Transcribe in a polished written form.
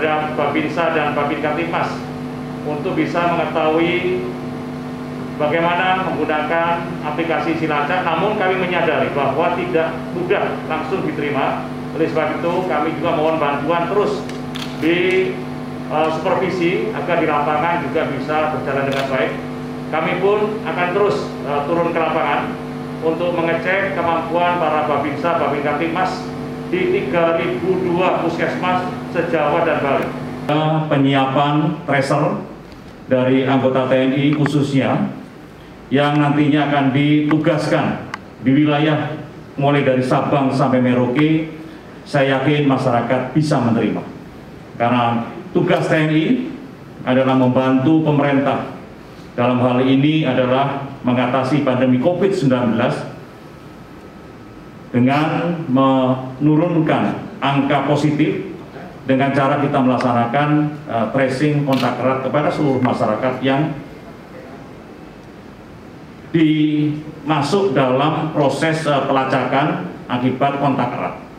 terhadap Babinsa dan Babinkamtibmas untuk bisa mengetahui bagaimana menggunakan aplikasi Silacak, namun kami menyadari bahwa tidak mudah langsung diterima. Oleh sebab itu kami juga mohon bantuan terus di supervisi agar di lapangan juga bisa berjalan dengan baik. Kami pun akan terus turun ke lapangan untuk mengecek kemampuan para Babinsa, Babinkamtibmas di 3.002 puskesmas se-Jawa dan Bali. Penyiapan tracer dari anggota TNI khususnya yang nantinya akan ditugaskan di wilayah mulai dari Sabang sampai Merauke, saya yakin masyarakat bisa menerima. Karena tugas TNI adalah membantu pemerintah dalam hal ini adalah mengatasi pandemi COVID-19 dengan menurunkan angka positif dengan cara kita melaksanakan tracing kontak erat kepada seluruh masyarakat yang masuk dalam proses pelacakan akibat kontak erat.